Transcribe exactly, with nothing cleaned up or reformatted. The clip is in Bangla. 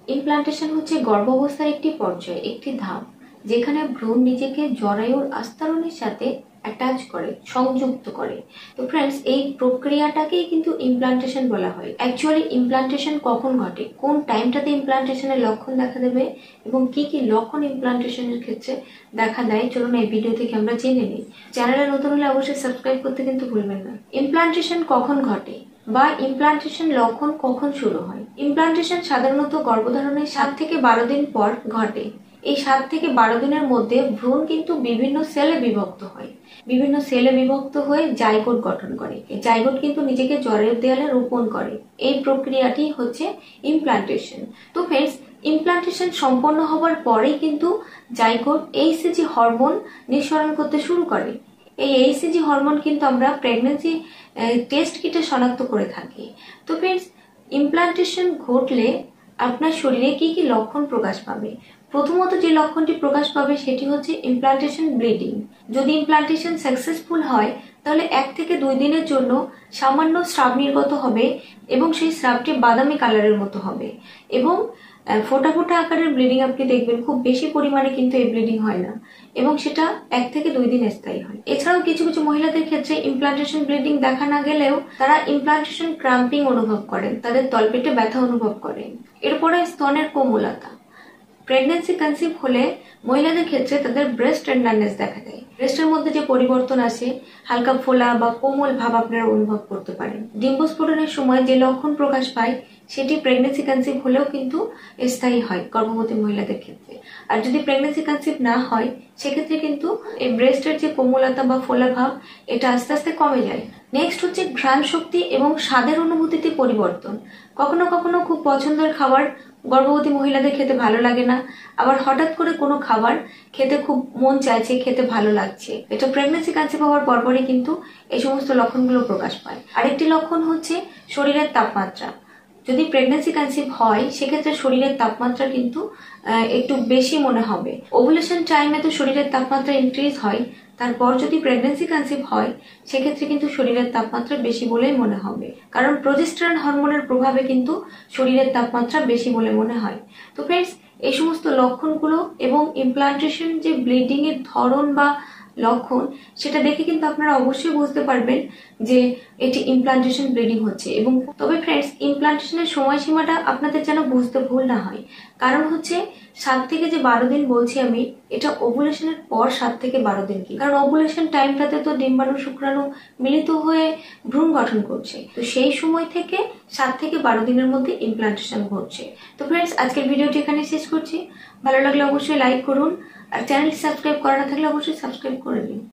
ইমপ্লান্টেশন হচ্ছে গর্ভাবস্থার একটি পর্যায়, একটি ধাপ যেখানে ভ্রূণ নিজেকে জরায়ুর আস্তরণের সাথে অ্যাটাচ করে, সংযুক্ত করে। তো ফ্রেন্ডস, এই প্রক্রিয়াটাকেই কিন্তু ইমপ্লান্টেশন বলা হয়। অ্যাকচুয়ালি ইমপ্লান্টেশন কখন ঘটে, কোন টাইমটাতে ইমপ্লান্টেশনের লক্ষণ দেখা দেবে এবং কি কি লক্ষণ ইমপ্লান্টেশনের ক্ষেত্রে দেখা দেয়, চলুন এই ভিডিও থেকে আমরা জেনে নিই। চ্যানেলে নতুন হলে অবশ্যই সাবস্ক্রাইব করতে কিন্তু ভুলবেন না। ইমপ্লান্টেশন কখন ঘটে বা ইমপ্লান্টেশন লক্ষণ কখন শুরু হয়? ইমপ্লান্টেশন সাধারণত গর্ভধারণের সাত থেকে বারো দিন পর ঘটে। এই সাত থেকে বারো দিনের মধ্যে ভ্রূণ কিন্তু বিভিন্ন সেলে বিভক্ত হয়, বিভিন্ন সেলে বিভক্ত হয়ে জাইগোট গঠন করে। এই জাইগোট কিন্তু নিজেকে জরায়ুর দেয়ালে রোপণ করে। এই প্রক্রিয়াটি হচ্ছে ইমপ্লান্টেশন। তো ফ্রেন্ডস, ইমপ্লান্টেশন সম্পন্ন হওয়ার পরেই কিন্তু জাইগোট এইচসিজি হরমোন নিঃসরণ করতে শুরু করে। এই এইচসিজি হরমোন কিন্তু আমরা প্রেগন্যান্সি টেস্ট কিটে শনাক্ত করে থাকি। তো ফ্রেন্ডস, ইমপ্লান্টেশন ঘটলে আপনার শরীরে কি কি লক্ষণ প্রকাশ পাবে? প্রথমত যে লক্ষণটি প্রকাশ পাবে সেটি হচ্ছে ইমপ্লান্টেশন ব্লিডিং। যদি ইমপ্লান্টেশন সাকসেসফুল হয় তাহলে এক থেকে দুই দিনের জন্য সামান্য স্রাব নির্গত হবে এবং সেই স্রাবটি বাদামি কালারের মতো হবে এবং ফোটা ফোটা আকারের ব্লিডিং আপনি দেখবেন। খুব বেশি পরিমাণে কিন্তু এই ব্লিডিং হয় না এবং সেটা এক থেকে দুই দিন স্থায়ী হয়। এছাড়াও কিছু কিছু মহিলাদের ক্ষেত্রে ইমপ্লান্টেশন ব্লিডিং দেখা না গেলেও তারা ইমপ্লান্টেশন ক্রাম্পিং অনুভব করেন, তাদের তলপেটে ব্যথা অনুভব করেন। এরপরে স্তনের কোমলতা। প্রেগন্যান্সি কনসিভ হলে মহিলাদের ক্ষেত্রে তাদের ব্রেস্ট টেন্ডারনেস দেখা দেয়। ব্রেস্টের মধ্যে যে পরিবর্তন আসে, হালকা ফোলা বা কোমল ভাব আপনারা অনুভব করতে পারেন। ডিম্বস্ফোটনের সময় যে লক্ষণ প্রকাশ পায় সেটি প্রেগন্যান্সি কনসিভ হলেও কিন্তু স্থায়ী হয় গর্ভবতী মহিলাদের ক্ষেত্রে। আর যদি প্রেগন্যান্সি কনসিভ না হয় সেক্ষেত্রে কিন্তু এই ব্রেস্টের যে কোমলতা বা ফোলা ভাব এটা আস্তে আস্তে কমে যায়। নেক্সট হচ্ছে ঘ্রাণ শক্তি এবং স্বাদের অনুভূতিতে পরিবর্তন। কখনো কখনো খুব পছন্দের খাবার গর্ভবতী মহিলাদের খেতে ভালো লাগে না, আবার হঠাৎ করে কোনো খাবার খেতে খুব মন চাইছে, খেতে ভালো লাগছে। এটা প্রেগন্যান্সি কনসিভ হওয়ার পরপরই কিন্তু এই সমস্ত লক্ষণগুলো প্রকাশ পায়। আরেকটি লক্ষণ হচ্ছে শরীরের তাপমাত্রা। যদি প্রেগন্যান্সি কনসিভ হয় সেক্ষেত্রে শরীরের তাপমাত্রা কিন্তু একটু বেশি মনে হবে। ওভুলেশন টাইমে তো শরীরের তাপমাত্রা ইনক্রিজ হয়, তারপর যদি প্রেগন্যান্সি কনসিভ হয় সেক্ষেত্রে কিন্তু শরীরের তাপমাত্রা বেশি বলেই মনে হবে, কারণ প্রজেস্টেরন হরমোনের প্রভাবে কিন্তু শরীরের তাপমাত্রা বেশি বলে মনে হয়। তো ফ্রেন্ডস, এই সমস্ত লক্ষণগুলো এবং ইমপ্লান্টেশন যে ব্লিডিং এর ধরন বা লক্ষণ সেটা দেখে কিন্তু আপনারা অবশ্যই বুঝতে পারবেন যে এটি ইমপ্লান্টেশন ব্লিডিং হচ্ছে। এবং তবে ফ্রেন্ডস, ইমপ্লান্টেশনের সময়সীমাটা আপনাদের যেন বুঝতে ভুল না হয়, কারণ হচ্ছে সাত থেকে যে বারো দিন বলছি আমি, এটা ওভুলেশনের পর সাত থেকে বারো দিন কি, কারণ ওভুলেশন টাইমটাতে তো ডিম্বাণু শুক্রাণু মিলিত হয়ে ভ্রূণ গঠন করছে। তো সেই সময় থেকে সাত থেকে বারো দিনের মধ্যে ইমপ্লান্টেশন ঘটছে। তো ফ্রেন্ডস, আজকের ভিডিওটি এখানে শেষ করছি। ভালো লাগলে অবশ্যই লাইক করুন, আর চ্যানেলটি সাবস্ক্রাইব করা না থাকলে অবশ্যই সাবস্ক্রাইব করে নিন।